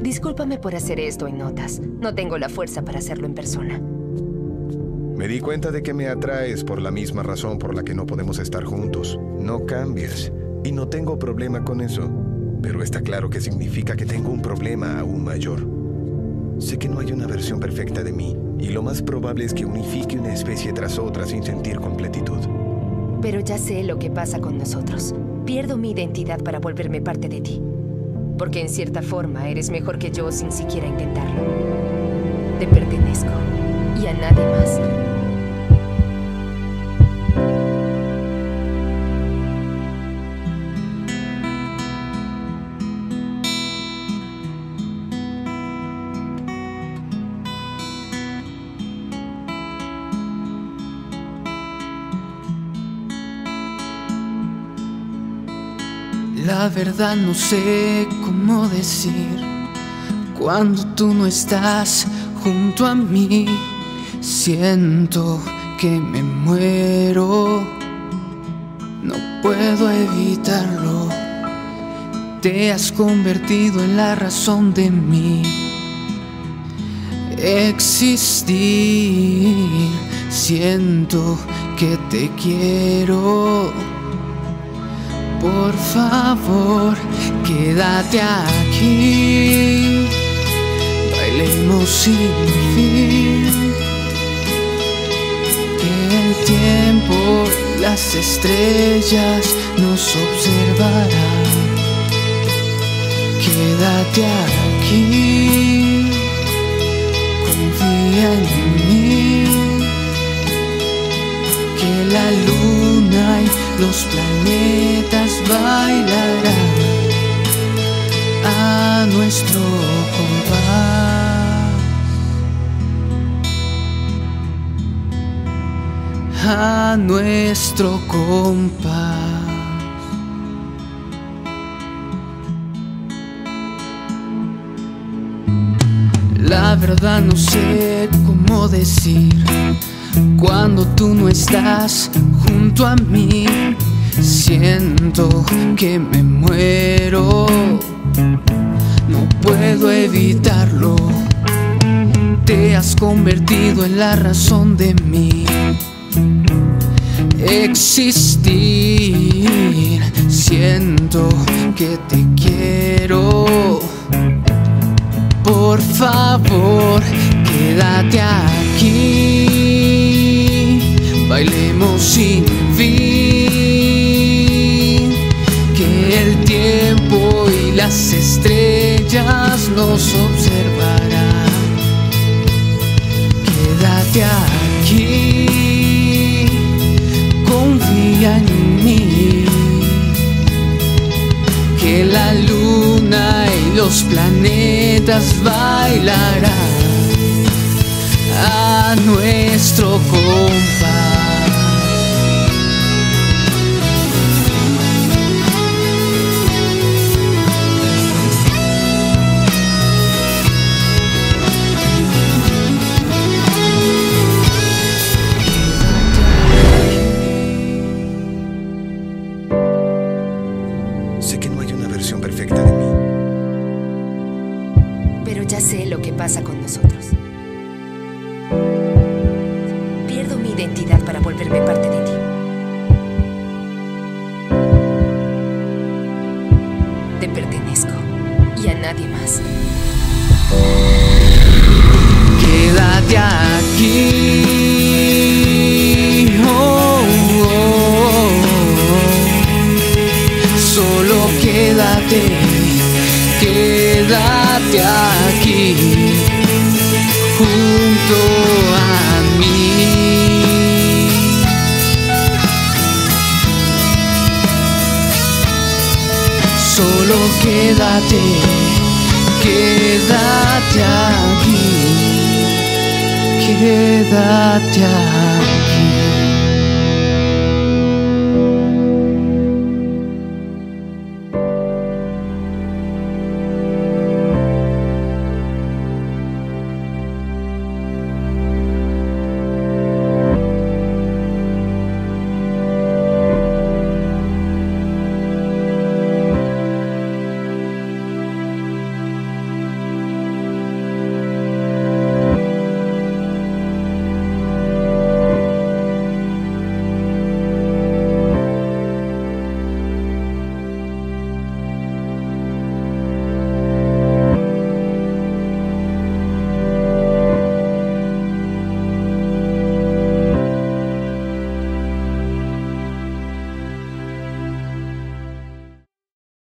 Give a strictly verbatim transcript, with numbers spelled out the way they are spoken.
Discúlpame por hacer esto en notas. No tengo la fuerza para hacerlo en persona. Me di cuenta de que me atraes por la misma razón por la que no podemos estar juntos. No cambias. Y no tengo problema con eso. Pero está claro que significa que tengo un problema aún mayor. Sé que no hay una versión perfecta de mí. Y lo más probable es que unifique una especie tras otra sin sentir completitud. Pero ya sé lo que pasa con nosotros. Pierdo mi identidad para volverme parte de ti. Porque en cierta forma eres mejor que yo sin siquiera intentarlo. Te pertenezco. Y a nadie más. La verdad no sé cómo decir cuando tú no estás junto a mí. Siento que me muero, no puedo evitarlo. Te has convertido en la razón de mi existir. Siento que te quiero. Por favor, quédate aquí, bailemos sin fin. Que el tiempo y las estrellas nos observarán. Quédate aquí, confía en mí. Que la luna y los planetas bailarán a nuestro compás, a nuestro compás. La verdad no sé cómo decir cuando tú no estás junto a mí. Siento que me muero, no puedo evitarlo. Te has convertido en la razón de mi existir. Siento que te quiero. Por favor, quédate aquí, bailemos sin fin. Que el tiempo y las estrellas nos observarán. Quédate aquí, confía en mí. Que la luna y los planetas bailarán a nuestro compás. Sé que no hay una versión perfecta de mí. Pero ya sé lo que pasa con nosotros. Pierdo mi identidad para volverme parte de ti. Te pertenezco y a nadie más. Quédate aquí. Oh, oh, oh. Solo quédate, quédate aquí junto a mí. Solo quédate, quédate aquí, quédate aquí.